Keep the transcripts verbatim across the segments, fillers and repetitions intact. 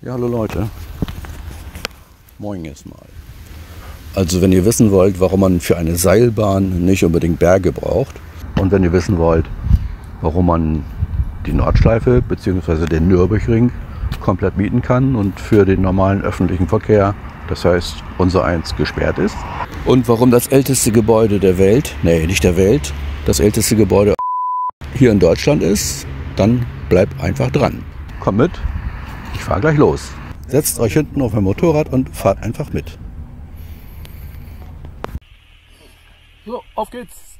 Ja, hallo Leute. Moin erstmal. Also wenn ihr wissen wollt, warum man für eine Seilbahn nicht unbedingt Berge braucht und wenn ihr wissen wollt, warum man die Nordschleife bzw. den Nürburgring komplett mieten kann und für den normalen öffentlichen Verkehr, das heißt unser eins, gesperrt ist, und warum das älteste Gebäude der Welt, nee, nicht der Welt, das älteste Gebäude hier in Deutschland ist, dann bleibt einfach dran. Kommt mit, ich fahre gleich los. Setzt euch hinten auf mein Motorrad und fahrt einfach mit. So, auf geht's!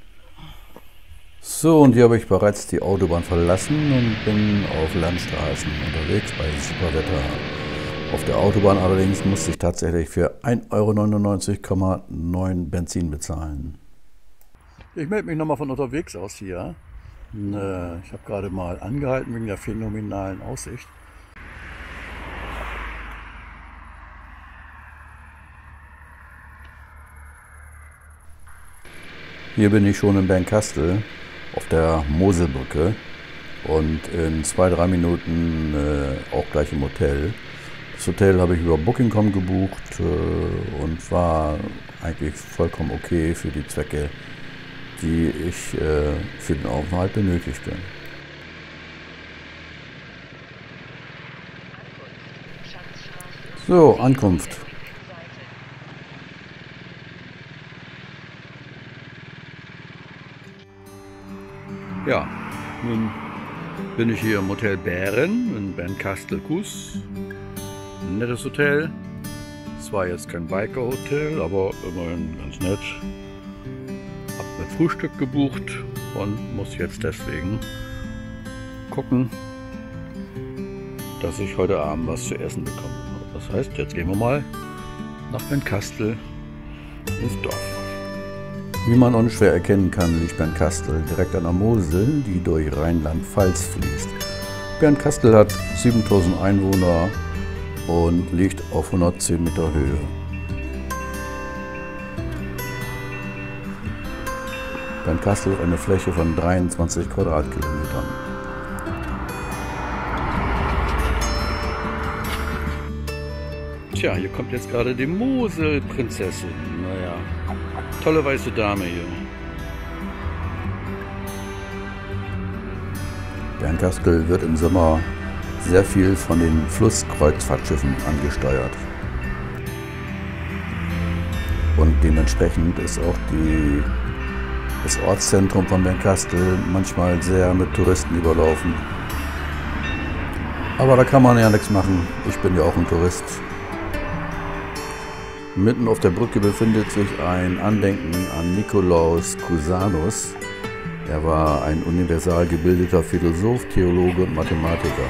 So, und hier habe ich bereits die Autobahn verlassen und bin auf Landstraßen unterwegs bei super Wetter. Auf der Autobahn allerdings musste ich tatsächlich für ein Euro neunundneunzig Komma neun Benzin bezahlen. Ich melde mich nochmal von unterwegs aus hier. Ich habe gerade mal angehalten wegen der phänomenalen Aussicht. Hier bin ich schon in Bernkastel auf der Moselbrücke und in zwei, drei Minuten äh, auch gleich im Hotel. Das Hotel habe ich über Booking Punkt com gebucht äh, und war eigentlich vollkommen okay für die Zwecke, die ich äh, für den Aufenthalt benötigte. So, Ankunft. Ja, nun bin ich hier im Hotel Bären in Bernkastel-Kues. Ein nettes Hotel. Zwar jetzt kein Biker-Hotel, aber immerhin ganz nett. Hab mit Frühstück gebucht und muss jetzt deswegen gucken, dass ich heute Abend was zu essen bekomme. Das heißt, jetzt gehen wir mal nach Bernkastel ins Dorf. Wie man unschwer erkennen kann, liegt Bernkastel direkt an der Mosel, die durch Rheinland-Pfalz fließt. Bernkastel hat siebentausend Einwohner und liegt auf hundertzehn Meter Höhe. Bernkastel hat eine Fläche von dreiundzwanzig Quadratkilometern. Tja, hier kommt jetzt gerade die Moselprinzessin. Naja. Tolle weiße Dame hier. Bernkastel wird im Sommer sehr viel von den Flusskreuzfahrtschiffen angesteuert. Und dementsprechend ist auch die, das Ortszentrum von Bernkastel manchmal sehr mit Touristen überlaufen. Aber da kann man ja nichts machen. Ich bin ja auch ein Tourist. Mitten auf der Brücke befindet sich ein Andenken an Nikolaus Cusanus. Er war ein universal gebildeter Philosoph, Theologe und Mathematiker.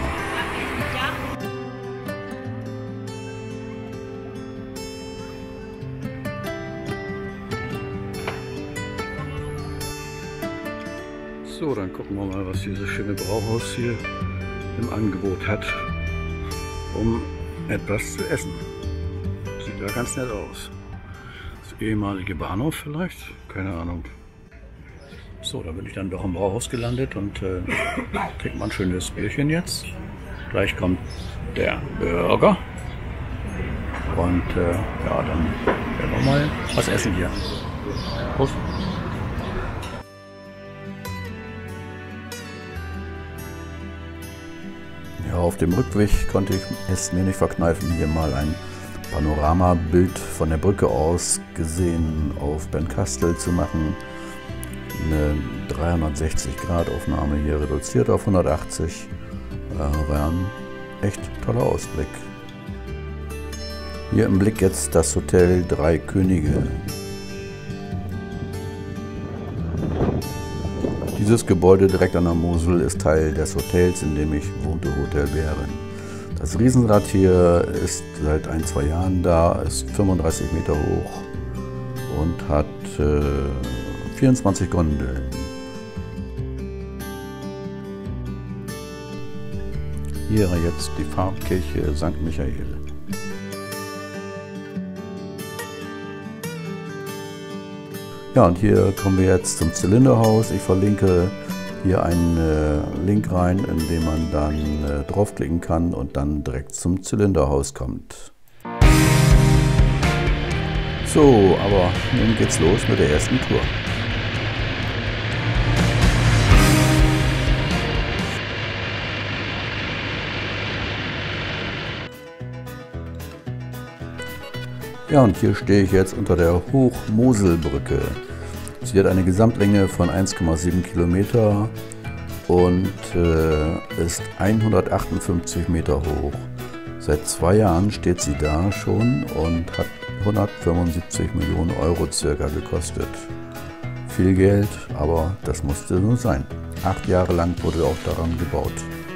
So, dann gucken wir mal, was dieses schöne Brauhaus hier im Angebot hat, um etwas zu essen. Sieht ja ganz nett aus. Das ehemalige Bahnhof vielleicht? Keine Ahnung. So, da bin ich dann doch im Brauhaus gelandet und äh, trinke mal ein schönes Bierchen jetzt. Gleich kommt der Burger. Und äh, ja, dann werden wir mal was essen hier. Prost! Ja, auf dem Rückweg konnte ich es mir nicht verkneifen, hier mal ein Panoramabild von der Brücke aus gesehen auf Bernkastel zu machen. Eine dreihundertsechzig Grad Aufnahme hier reduziert auf hundertachtzig. Äh, war ein echt toller Ausblick. Hier im Blick jetzt das Hotel Drei Könige. Dieses Gebäude direkt an der Mosel ist Teil des Hotels, in dem ich wohnte, Hotel Bären. Das Riesenrad hier ist seit ein, zwei Jahren da, ist fünfunddreißig Meter hoch und hat äh, vierundzwanzig Gondeln. Hier jetzt die Pfarrkirche Sankt Michael. Ja, und hier kommen wir jetzt zum Zylinderhaus. Ich verlinke hier einen äh, Link rein, in dem man dann äh, draufklicken kann und dann direkt zum Zylinderhaus kommt. So, aber nun geht's los mit der ersten Tour. Ja, und hier stehe ich jetzt unter der Hochmoselbrücke. Sie hat eine Gesamtlänge von eins Komma sieben Kilometer und äh, ist hundertachtundfünfzig Meter hoch. Seit zwei Jahren steht sie da schon und hat hundertfünfundsiebzig Millionen Euro circa gekostet. Viel Geld, aber das musste so sein. Acht Jahre lang wurde auch daran gebaut.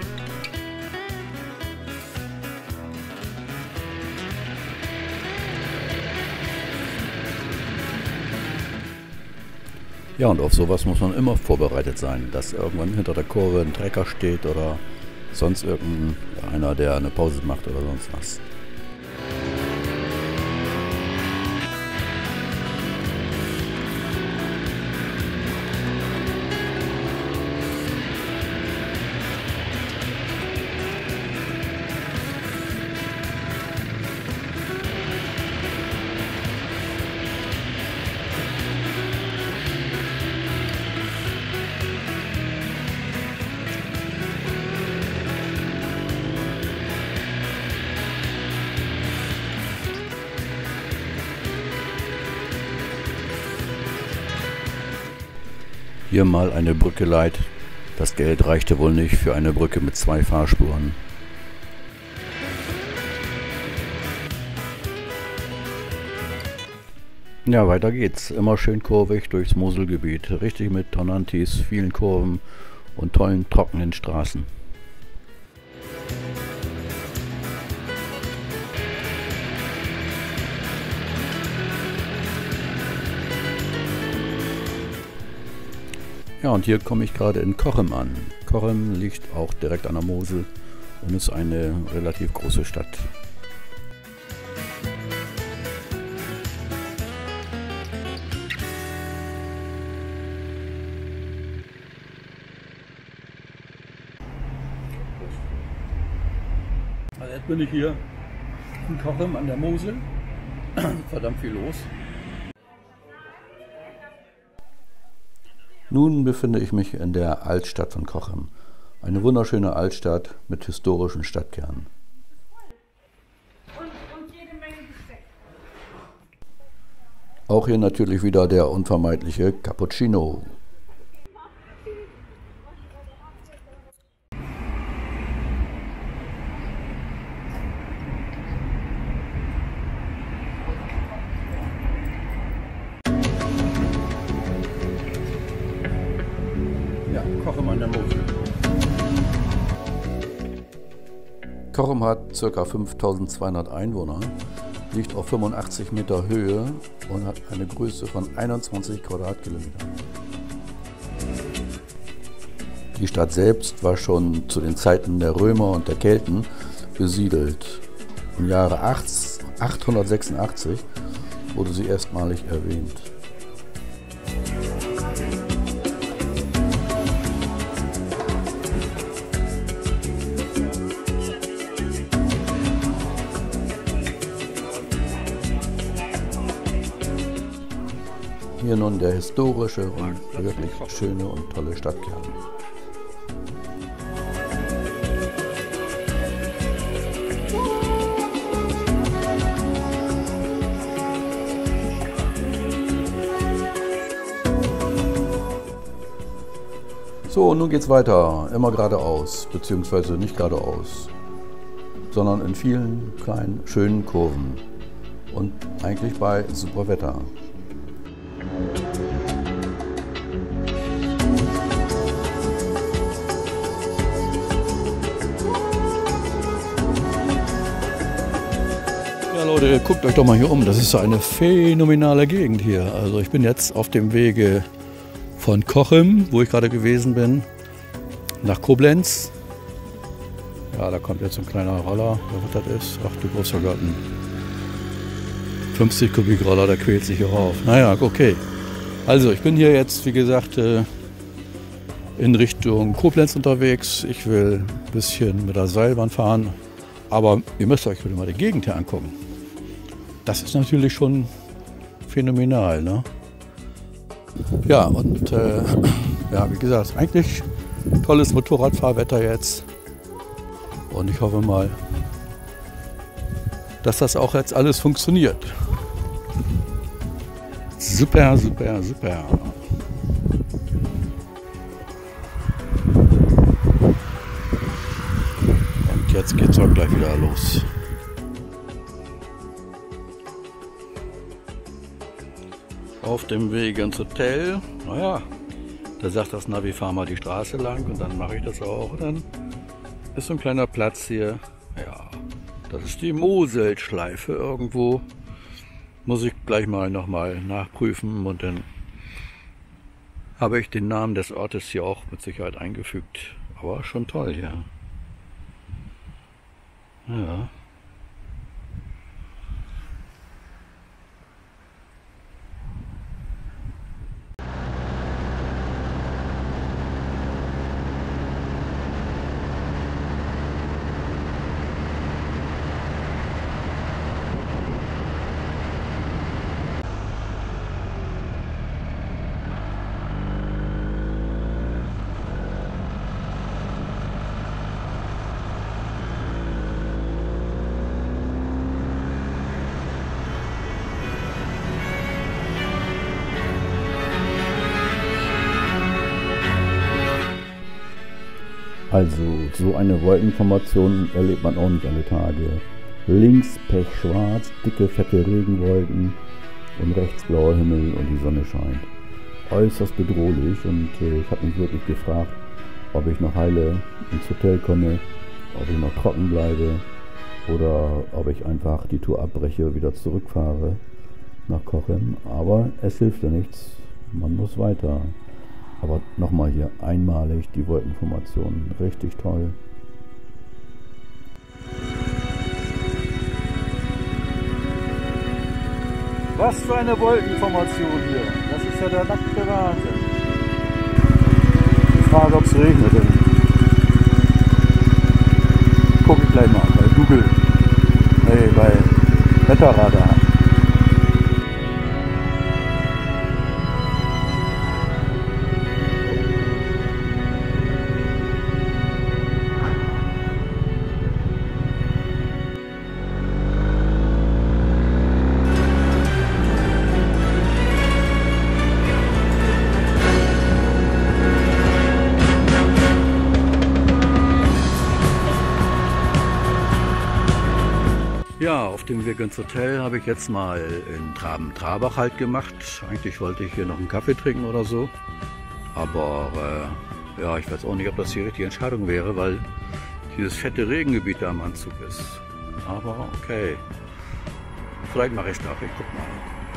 Ja, und auf sowas muss man immer vorbereitet sein, dass irgendwann hinter der Kurve ein Trecker steht oder sonst irgendeiner, der eine Pause macht oder sonst was. Hier mal eine Brücke leid. Das Geld reichte wohl nicht für eine Brücke mit zwei Fahrspuren. Ja, weiter geht's. Immer schön kurvig durchs Moselgebiet. Richtig mit Tonantis, vielen Kurven und tollen trockenen Straßen. Ja, und hier komme ich gerade in Cochem an. Cochem liegt auch direkt an der Mosel und ist eine relativ große Stadt. Also jetzt bin ich hier in Cochem an der Mosel. Verdammt viel los. Nun befinde ich mich in der Altstadt von Cochem. Eine wunderschöne Altstadt mit historischen Stadtkern. Auch hier natürlich wieder der unvermeidliche Cappuccino. Cochem an der Mosel. Cochem hat ca. fünftausendzweihundert Einwohner, liegt auf fünfundachtzig Meter Höhe und hat eine Größe von einundzwanzig Quadratkilometern. Die Stadt selbst war schon zu den Zeiten der Römer und der Kelten besiedelt. Im Jahre achthundertsechsundachtzig wurde sie erstmalig erwähnt. Hier nun der historische und wirklich schöne und tolle Stadtkern. So, und nun geht's weiter, immer geradeaus, beziehungsweise nicht geradeaus, sondern in vielen kleinen, schönen Kurven und eigentlich bei super Wetter. Ja Leute, guckt euch doch mal hier um, das ist so eine phänomenale Gegend hier. Also ich bin jetzt auf dem Wege von Cochem, wo ich gerade gewesen bin, nach Koblenz. Ja, da kommt jetzt ein kleiner Roller, was das ist. Ach du großer Gott, ein fünfzig Kubik Roller, der quält sich hier auf. Naja, okay. Also ich bin hier jetzt, wie gesagt, in Richtung Koblenz unterwegs. Ich will ein bisschen mit der Seilbahn fahren. Aber ihr müsst euch mal die Gegend hier angucken. Das ist natürlich schon phänomenal, ne? Ja, und äh, ja, wie gesagt, eigentlich tolles Motorradfahrwetter jetzt. Und ich hoffe mal, dass das auch jetzt alles funktioniert. Super, super, super. Und jetzt geht's auch gleich wieder los. Auf dem Weg ins Hotel. Naja, da sagt das Navi, fahr mal die Straße lang und dann mache ich das auch. Und dann ist so ein kleiner Platz hier. Ja, das ist die Moselschleife irgendwo. Muss ich gleich mal nochmal nachprüfen und dann habe ich den Namen des Ortes hier auch mit Sicherheit eingefügt. Aber schon toll hier. Ja. Also, so eine Wolkenformation erlebt man auch nicht alle Tage. Links pechschwarz, dicke, fette Regenwolken und rechts blauer Himmel und die Sonne scheint. Äußerst bedrohlich und äh, ich habe mich wirklich gefragt, ob ich noch heile ins Hotel komme, ob ich noch trocken bleibe oder ob ich einfach die Tour abbreche und wieder zurückfahre nach Cochem. Aber es hilft ja nichts, man muss weiter. Aber nochmal hier einmalig die Wolkenformation, richtig toll. Was für eine Wolkenformation hier, das ist ja der nackte Wahnsinn. Ich frage, ob es regnet. Guck ich gleich mal bei Google, nee, bei Wetterradar. Ja, auf dem Weg ins Hotel habe ich jetzt mal in Traben-Trabach halt gemacht. Eigentlich wollte ich hier noch einen Kaffee trinken oder so. Aber äh, ja, ich weiß auch nicht, ob das die richtige Entscheidung wäre, weil dieses fette Regengebiet da am Anzug ist. Aber okay, vielleicht mache ich es doch, ich guck mal.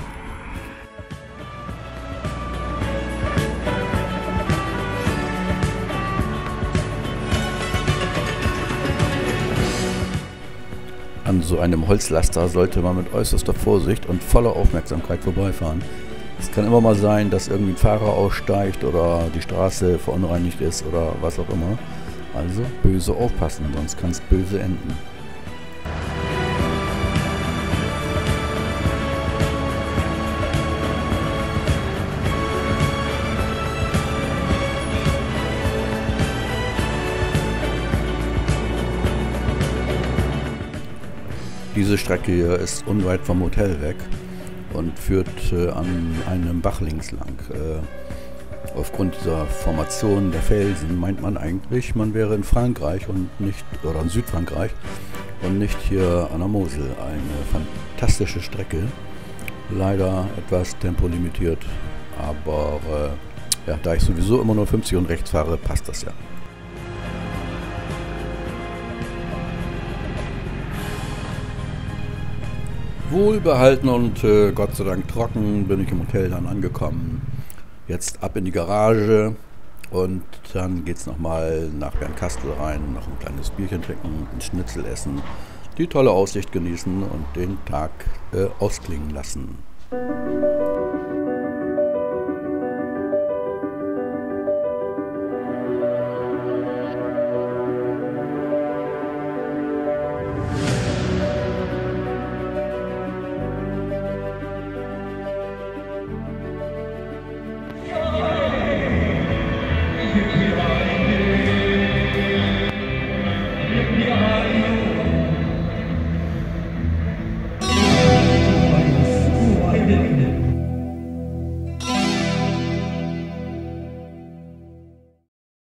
An so einem Holzlaster sollte man mit äußerster Vorsicht und voller Aufmerksamkeit vorbeifahren. Es kann immer mal sein, dass irgendwie ein Fahrer aussteigt oder die Straße verunreinigt ist oder was auch immer. Also böse aufpassen, sonst kann es böse enden. Diese Strecke hier ist unweit vom Hotel weg und führt äh, an einem Bach links lang. Äh, aufgrund dieser Formation der Felsen meint man eigentlich, man wäre in Frankreich und nicht, oder in Südfrankreich und nicht hier an der Mosel. Eine fantastische Strecke, leider etwas tempolimitiert, aber äh, ja, da ich sowieso immer nur fünfzig und rechts fahre, passt das ja. Wohlbehalten und äh, Gott sei Dank trocken bin ich im Hotel dann angekommen. Jetzt ab in die Garage und dann geht es nochmal nach Bernkastel rein, noch ein kleines Bierchen trinken, ein Schnitzel essen, die tolle Aussicht genießen und den Tag äh, ausklingen lassen. Liga mal